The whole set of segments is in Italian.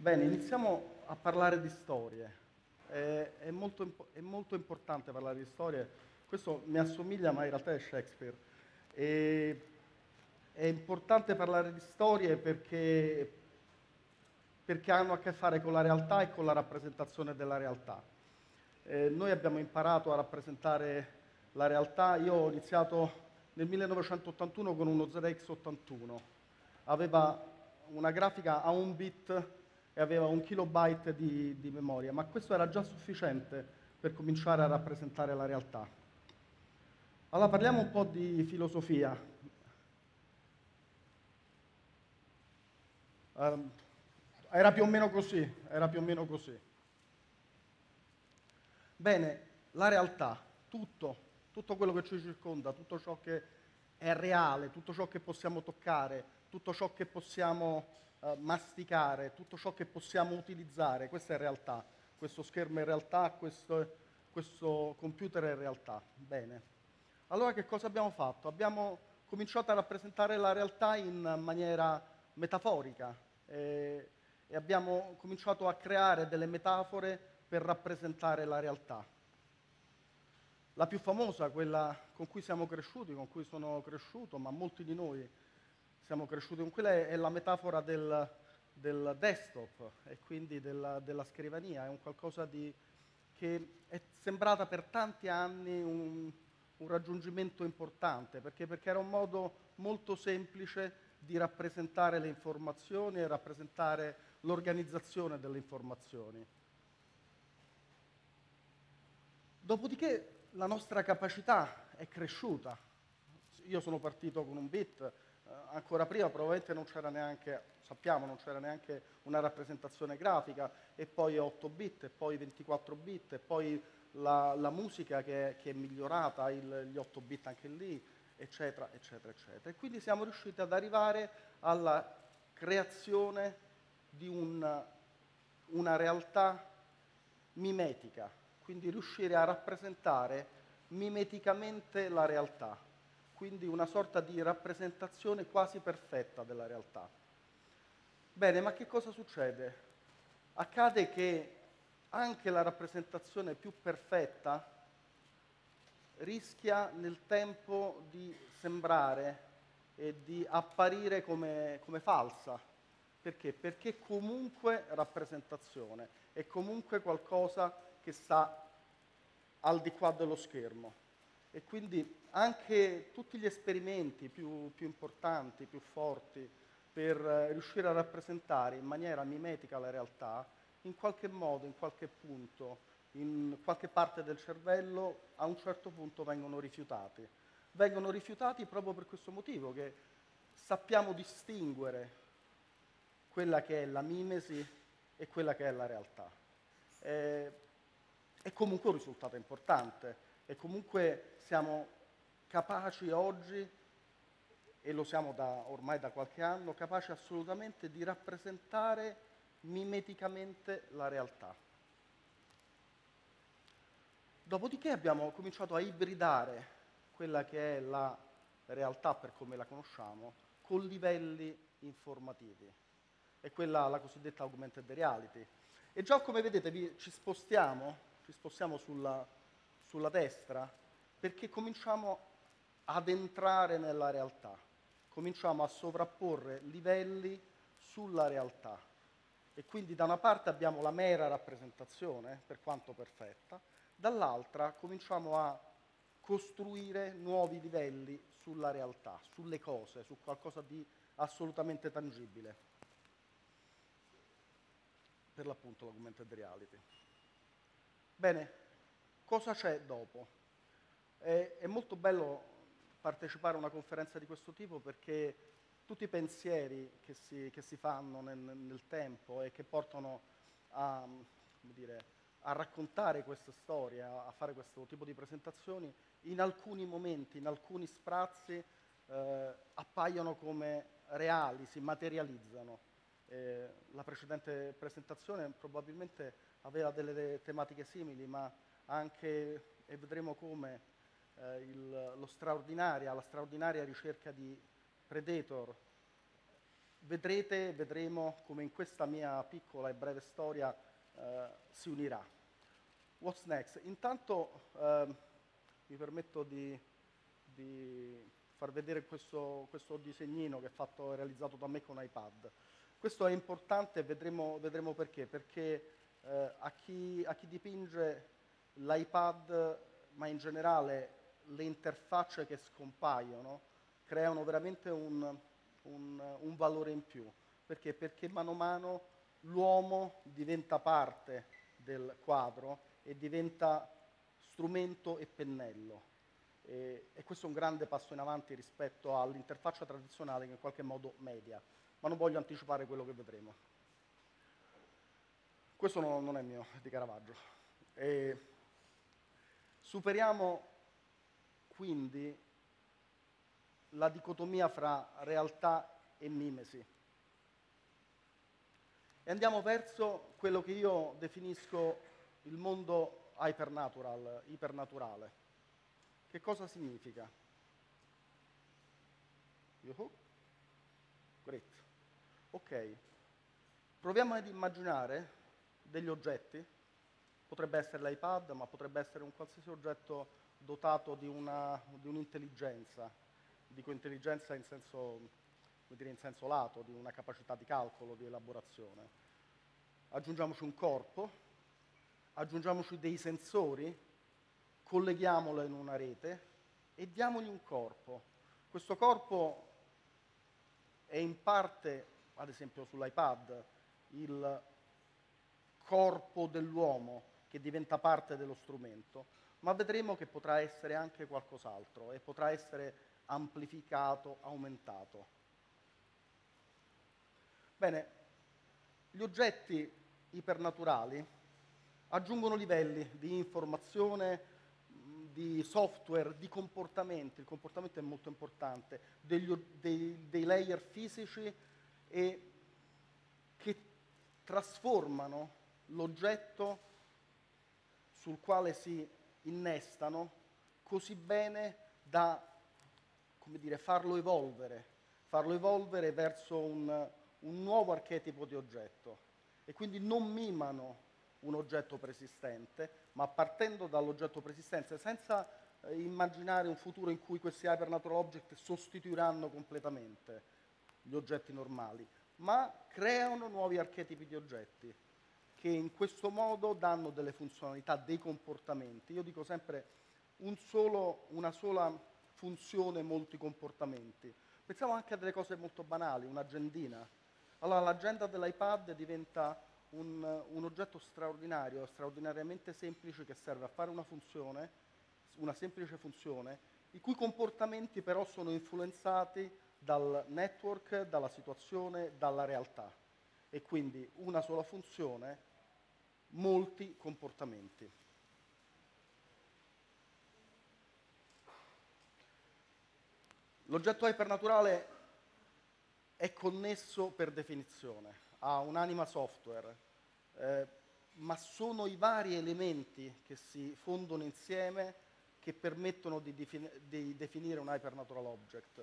Bene, iniziamo a parlare di storie. È molto importante parlare di storie. Questo mi assomiglia, ma in realtà è Shakespeare. E- è importante parlare di storie perché hanno a che fare con la realtà e con la rappresentazione della realtà. Noi abbiamo imparato a rappresentare la realtà. Io ho iniziato nel 1981 con uno ZX81. Aveva una grafica a un bit e aveva 1 kilobyte di memoria, ma questo era già sufficiente per cominciare a rappresentare la realtà. Allora parliamo un po' di filosofia. Ehm, Era più o meno così, era più o meno così. Bene, la realtà, tutto quello che ci circonda, tutto ciò che è reale, tutto ciò che possiamo toccare, tutto ciò che possiamo masticare, tutto ciò che possiamo utilizzare, questa è realtà. Questo schermo è realtà, questo computer è realtà. Bene. Allora che cosa abbiamo fatto? Abbiamo cominciato a rappresentare la realtà in maniera metaforica e abbiamo cominciato a creare delle metafore per rappresentare la realtà. La più famosa, quella con cui siamo cresciuti, con cui sono cresciuto, ma molti di noi siamo cresciuti con quella, è la metafora del desktop e quindi della scrivania. È un qualcosa che è sembrata per tanti anni un raggiungimento importante, perché era un modo molto semplice di rappresentare le informazioni e rappresentare l'organizzazione delle informazioni. Dopodiché la nostra capacità è cresciuta. Io sono partito con un bit, ancora prima probabilmente non c'era neanche, sappiamo, non c'era neanche una rappresentazione grafica, e poi 8 bit, e poi 24 bit, e poi la musica che è migliorata, gli 8 bit anche lì, eccetera, eccetera, eccetera. E quindi siamo riusciti ad arrivare alla creazione di una realtà mimetica, quindi riuscire a rappresentare mimeticamente la realtà, quindi una sorta di rappresentazione quasi perfetta della realtà. Bene, ma che cosa succede? Accade che anche la rappresentazione più perfetta rischia nel tempo di sembrare e di apparire come falsa. Perché? Perché comunque rappresentazione, è comunque qualcosa che sta al di qua dello schermo. E quindi anche tutti gli esperimenti più importanti, più forti, per riuscire a rappresentare in maniera mimetica la realtà, in qualche modo, in qualche punto, in qualche parte del cervello, a un certo punto vengono rifiutati. Vengono rifiutati proprio per questo motivo, che sappiamo distinguere quella che è la mimesi e quella che è la realtà. Eh, è comunque un risultato importante e comunque siamo capaci oggi, e lo siamo ormai da qualche anno, capaci assolutamente di rappresentare mimeticamente la realtà. Dopodiché abbiamo cominciato a ibridare quella che è la realtà per come la conosciamo con livelli informativi. È quella la cosiddetta augmented reality. E già come vedete ci spostiamo sulla destra, perché cominciamo ad entrare nella realtà, cominciamo a sovrapporre livelli sulla realtà. E quindi da una parte abbiamo la mera rappresentazione, per quanto perfetta, dall'altra cominciamo a costruire nuovi livelli sulla realtà, sulle cose, su qualcosa di assolutamente tangibile, per l'appunto l'augmented reality. Bene, cosa c'è dopo? È molto bello partecipare a una conferenza di questo tipo, perché tutti i pensieri che si fanno nel tempo e che portano a, come dire, a raccontare queste storie, a fare questo tipo di presentazioni, in alcuni momenti, in alcuni sprazzi, appaiono come reali, si materializzano. La precedente presentazione probabilmente aveva delle tematiche simili, ma anche, e vedremo come, la straordinaria ricerca di Predator vedremo come in questa mia piccola e breve storia si unirà. What's next? Intanto mi permetto di far vedere questo disegnino che è realizzato da me con iPad. Questo è importante, vedremo perché. Perché a chi dipinge l'iPad, ma in generale le interfacce che scompaiono, creano veramente un valore in più. Perché? Perché mano a mano l'uomo diventa parte del quadro e diventa strumento e pennello. E questo è un grande passo in avanti rispetto all'interfaccia tradizionale che in qualche modo media. Ma non voglio anticipare quello che vedremo. Questo non è mio, è di Caravaggio. Superiamo quindi la dicotomia fra realtà e mimesi e andiamo verso quello che io definisco il mondo ipernaturale. Che cosa significa? Great. Ok. Proviamo ad immaginare degli oggetti, potrebbe essere l'iPad, ma potrebbe essere un qualsiasi oggetto dotato di un'intelligenza, dico intelligenza in senso lato, di una capacità di calcolo, di elaborazione. Aggiungiamoci un corpo, aggiungiamoci dei sensori, colleghiamolo in una rete e diamogli un corpo. Questo corpo è in parte, ad esempio sull'iPad, il corpo dell'uomo che diventa parte dello strumento, ma vedremo che potrà essere anche qualcos'altro e potrà essere amplificato, aumentato. Bene, gli oggetti ipernaturali aggiungono livelli di informazione, di software, di comportamenti. Il comportamento è molto importante, dei layer fisici e che trasformano l'oggetto sul quale si innestano così bene da, come dire, farlo evolvere verso un nuovo archetipo di oggetto e quindi non mimano un oggetto preesistente, ma partendo dall'oggetto preesistente, senza immaginare un futuro in cui questi hypernatural object sostituiranno completamente gli oggetti normali, ma creano nuovi archetipi di oggetti che in questo modo danno delle funzionalità, dei comportamenti. Io dico sempre una sola funzione, molti comportamenti. Pensiamo anche a delle cose molto banali, un'agendina. Allora l'agenda dell'iPad diventa un oggetto straordinario, straordinariamente semplice, che serve a fare una semplice funzione, i cui comportamenti però sono influenzati dal network, dalla situazione, dalla realtà. E quindi una sola funzione, molti comportamenti. L'oggetto ipernaturale è connesso per definizione, ha un'anima software, ma sono i vari elementi che si fondono insieme che permettono di definire un hypernatural object.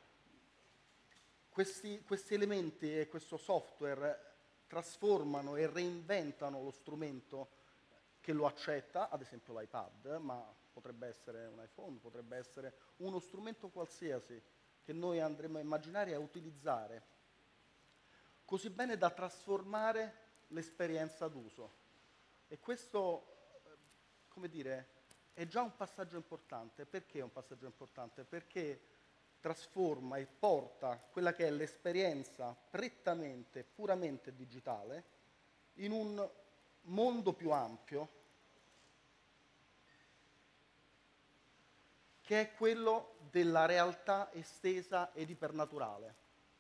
Questi elementi e questo software trasformano e reinventano lo strumento che lo accetta, ad esempio l'iPad, ma potrebbe essere un iPhone, potrebbe essere uno strumento qualsiasi che noi andremo a immaginare e a utilizzare, così bene da trasformare l'esperienza d'uso. E questo, come dire, è già un passaggio importante. Perché è un passaggio importante? Perché trasforma e porta quella che è l'esperienza prettamente, puramente digitale in un mondo più ampio che è quello della realtà estesa ed ipernaturale.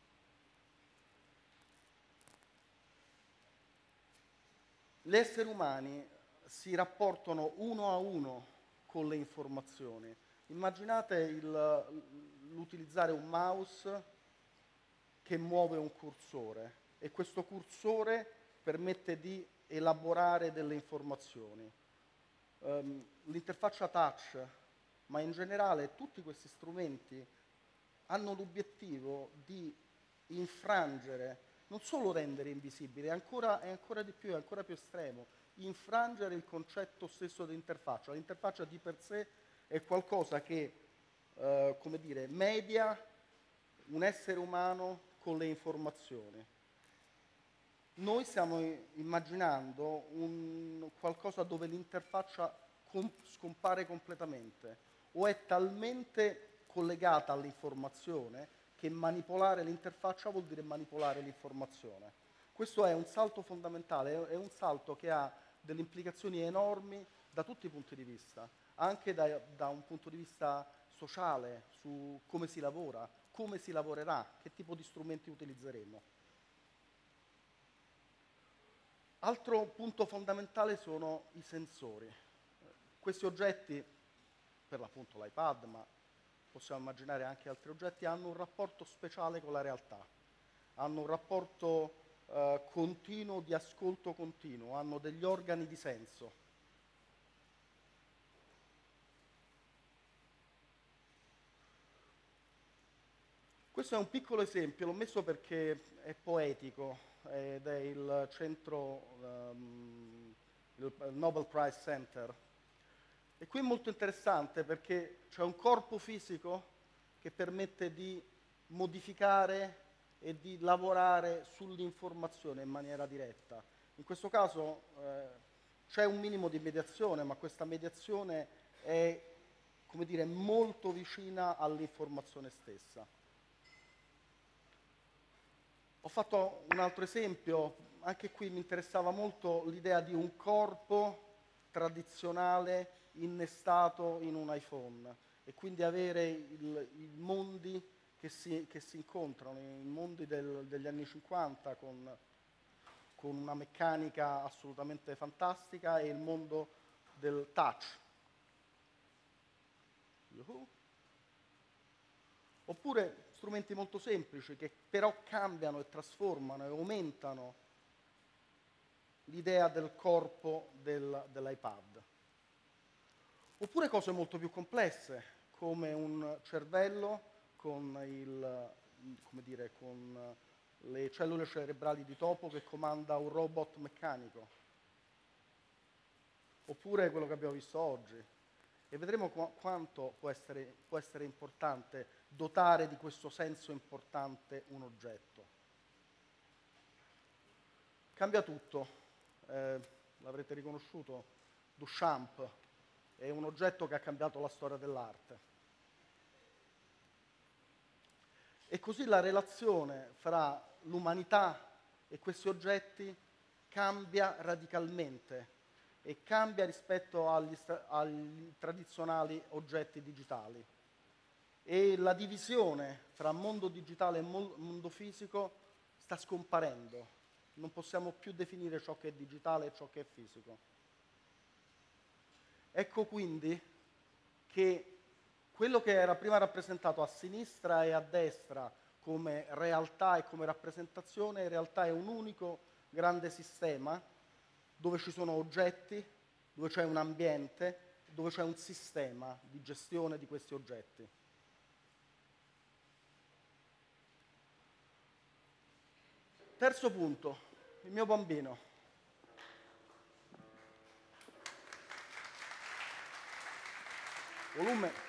Gli esseri umani si rapportano uno a uno con le informazioni. Immaginate l'utilizzare un mouse che muove un cursore e questo cursore permette di elaborare delle informazioni. L'interfaccia touch, ma in generale tutti questi strumenti hanno l'obiettivo di infrangere, non solo rendere invisibile, è ancora di più, è ancora più estremo, infrangere il concetto stesso di interfaccia. L'interfaccia di per sé è qualcosa che, come dire, media un essere umano con le informazioni. Noi stiamo immaginando qualcosa dove l'interfaccia scompare completamente o è talmente collegata all'informazione che manipolare l'interfaccia vuol dire manipolare l'informazione. Questo è un salto fondamentale, è un salto che ha delle implicazioni enormi da tutti i punti di vista, anche da un punto di vista sociale, su come si lavora, come si lavorerà, che tipo di strumenti utilizzeremo. Altro punto fondamentale sono i sensori. Questi oggetti, per l'appunto l'iPad, ma possiamo immaginare anche altri oggetti, hanno un rapporto speciale con la realtà, hanno un rapporto continuo, di ascolto continuo, hanno degli organi di senso. Questo è un piccolo esempio, l'ho messo perché è poetico ed è il centro, il Nobel Prize Center. E qui è molto interessante perché c'è un corpo fisico che permette di modificare e di lavorare sull'informazione in maniera diretta. In questo caso c'è un minimo di mediazione, ma questa mediazione è, come dire, molto vicina all'informazione stessa. Ho fatto un altro esempio, anche qui mi interessava molto l'idea di un corpo tradizionale innestato in un iPhone e quindi avere i mondi che si incontrano, i mondi degli anni 50 con una meccanica assolutamente fantastica e il mondo del touch. Oppure strumenti molto semplici che però cambiano e trasformano e aumentano l'idea del corpo dell'iPad. Oppure cose molto più complesse, come un cervello con, con le cellule cerebrali di topo che comanda un robot meccanico. Oppure quello che abbiamo visto oggi. E vedremo quanto può essere importante dotare di questo senso importante un oggetto. Cambia tutto, l'avrete riconosciuto, Duchamp è un oggetto che ha cambiato la storia dell'arte. E così la relazione fra l'umanità e questi oggetti cambia radicalmente e cambia rispetto agli tradizionali oggetti digitali. E la divisione fra mondo digitale e mondo fisico sta scomparendo. Non possiamo più definire ciò che è digitale e ciò che è fisico. Ecco quindi che quello che era prima rappresentato a sinistra e a destra come realtà e come rappresentazione, in realtà è un unico grande sistema dove ci sono oggetti, dove c'è un ambiente, dove c'è un sistema di gestione di questi oggetti. Terzo punto, il mio bambino. Volume.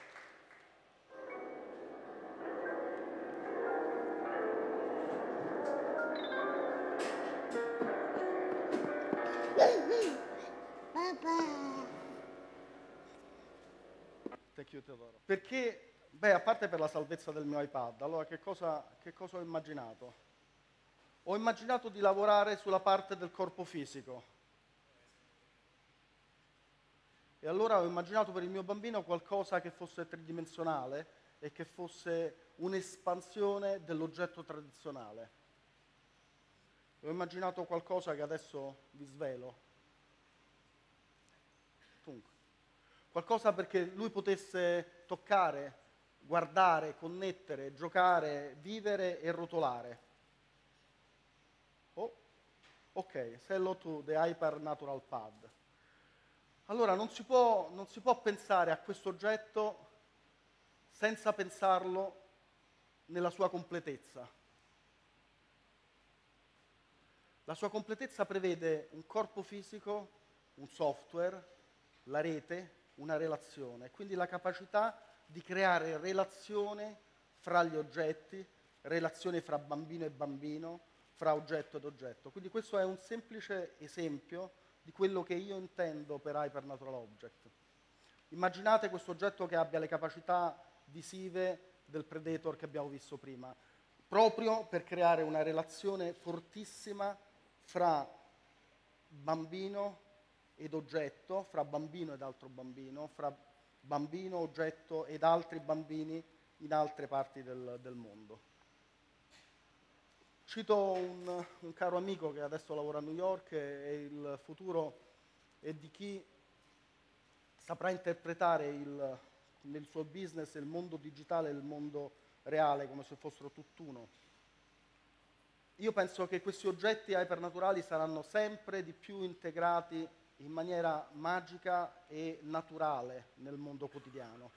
Perché, a parte per la salvezza del mio iPad, allora che cosa ho immaginato? Ho immaginato di lavorare sulla parte del corpo fisico. E allora ho immaginato per il mio bambino qualcosa che fosse tridimensionale e che fosse un'espansione dell'oggetto tradizionale. Ho immaginato qualcosa che adesso vi svelo. Dunque, qualcosa perché lui potesse toccare, guardare, connettere, giocare, vivere e rotolare. Oh, ok, Hello to the Hyper Natural Pad. Allora non si può pensare a questo oggetto senza pensarlo nella sua completezza. La sua completezza prevede un corpo fisico, un software, la rete, una relazione, quindi la capacità di creare relazione fra gli oggetti, relazione fra bambino e bambino, fra oggetto ed oggetto. Quindi questo è un semplice esempio di quello che io intendo per Hypernatural Object. Immaginate questo oggetto che abbia le capacità visive del Predator che abbiamo visto prima, proprio per creare una relazione fortissima fra bambino ed oggetto, fra bambino ed altro bambino, fra bambino, oggetto ed altri bambini in altre parti del mondo. Cito un caro amico che adesso lavora a New York e il futuro è di chi saprà interpretare nel suo business il mondo digitale e il mondo reale come se fossero tutt'uno. Io penso che questi oggetti ipernaturali saranno sempre di più integrati in maniera magica e naturale nel mondo quotidiano.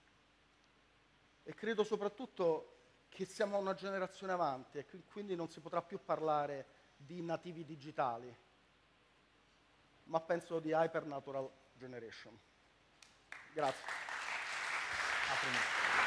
E credo soprattutto che siamo una generazione avanti e quindi non si potrà più parlare di nativi digitali, ma penso di hypernatural generation. Grazie.